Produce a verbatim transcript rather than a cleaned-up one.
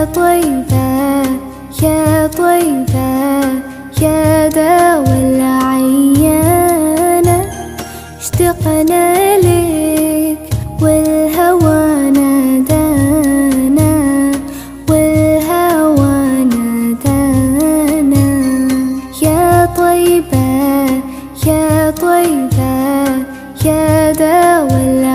طيبة يا طيبة يا دوا العيانة، اشتقنا لك والهوى نادانا، والهوى نادانا. يا طيبة يا طيبة يا دوا العيانة،